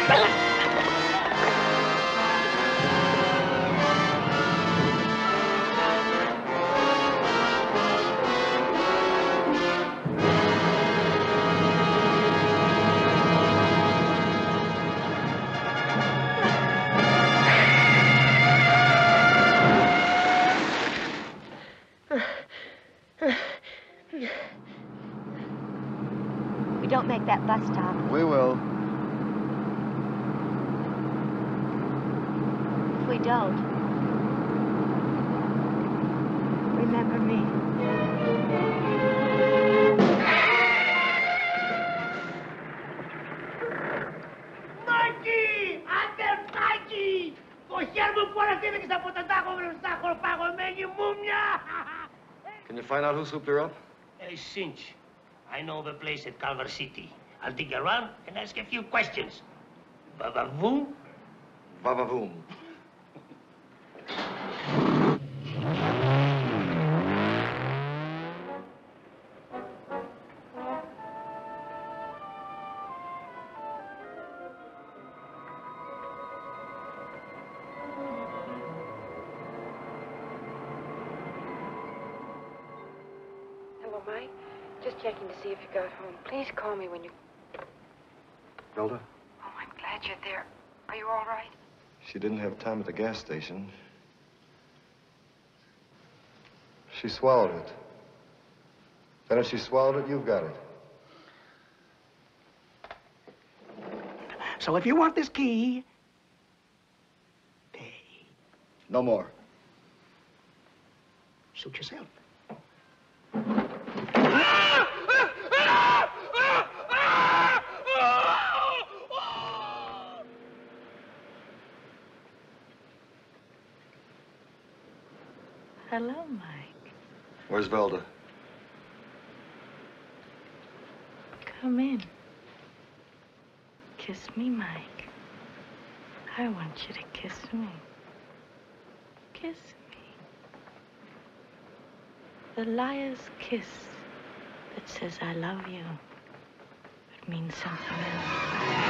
We don't make that bus stop. We will. If we don't, remember me. Mikey! Ate Mikey! Cogerme por aquí de que se potenta con el saco pago medio mumia! Can you find out who swooped her up? Hey, cinch. I know the place at Culver City. I'll dig around and ask a few questions. Voom? Vavavoom. Hello, Mike. Just checking to see if you got home. Please call me when you... Velda? Oh, I'm glad you're there. Are you all right? She didn't have time at the gas station. She swallowed it. Then if she swallowed it, you've got it. So if you want this key, pay. No more. Suit yourself. Hello, Mike. Where's Velda? Come in. Kiss me, Mike. I want you to kiss me. Kiss me. The liar's kiss that says I love you, but means something else.